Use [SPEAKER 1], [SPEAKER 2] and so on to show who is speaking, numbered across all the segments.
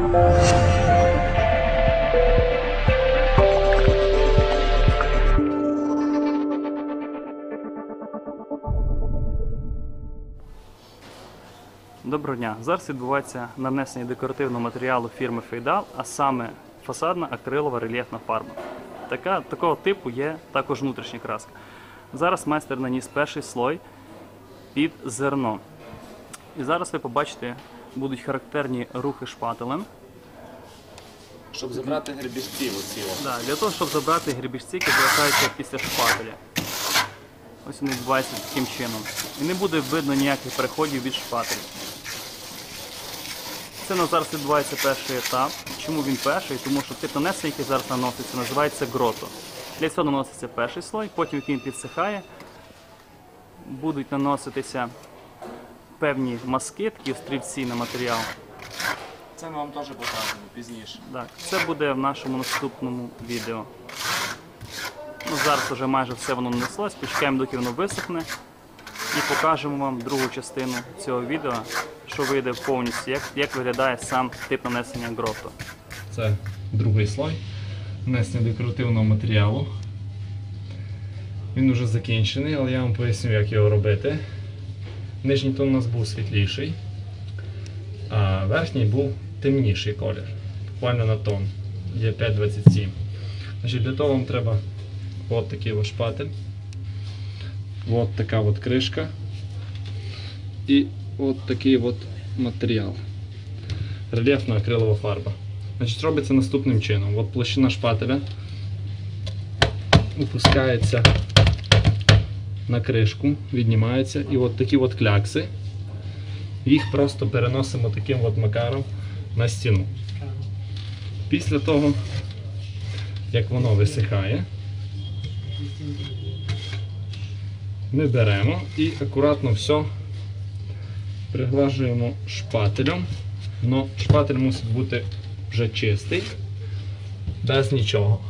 [SPEAKER 1] Доброго дня! Зараз відбувається нанесення декоративного матеріалу фірми Фейдал, а саме фасадна акрилова рельєфна фарба. Такого типу є також внутрішня краска. Зараз майстер наніс перший слой під зерно. І зараз ви побачите, будуть характерні рухи шпателем.
[SPEAKER 2] Щоб забрати гребішці оці.
[SPEAKER 1] Да, для того, щоб забрати гребішці, які залишаються після шпателя. Ось вони відбуваються таким чином. І не буде видно ніяких переходів від шпателя. Це на зараз відбувається перший етап. Чому він перший? Тому що тип нанесення, який зараз наноситься, називається грото. Для цього наноситься перший слой, потім він підсихає. Будуть наноситися певні мазки, такі острівці на матеріал.
[SPEAKER 2] Це ми вам теж покажемо пізніше.
[SPEAKER 1] Так, це буде в нашому наступному відео. Зараз вже майже все воно нанеслось, почекаємо, доки воно висохне. І покажемо вам другу частину цього відео, що вийде повністю, як виглядає сам тип нанесення грото.
[SPEAKER 3] Це другий слой нанесення декоративного матеріалу. Він вже закінчений, але я вам поясню, як його робити. Нижній тон у нас був світліший, а верхній був темніший колір. Буквально на тон. Є 5,27. Для того вам треба от такий от шпатель, от така от кришка і от такий от матеріал. Рельєфна акрилова фарба. Робиться наступним чином. От площина шпателя опускається на кришку, віднімається, і от такі от клякси, їх просто переносимо таким от макаром на стіну. Після того, як воно висихає, ми беремо і акуратно все приглажуємо шпателем. Но шпатель мусить бути вже чистий, без нічого.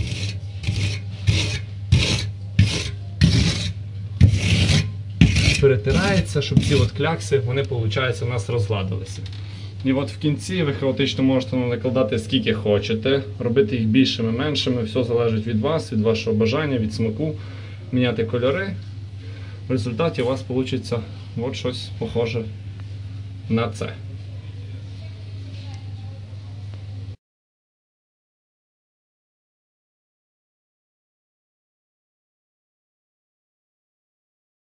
[SPEAKER 3] Перетирається, щоб ці от клякси, вони, виходить, у нас розгладилися. І от в кінці ви хаотично можете накладати скільки хочете, робити їх більшими, меншими, все залежить від вас, від вашого бажання, від смаку, міняти кольори. В результаті у вас вийде от щось похоже на це.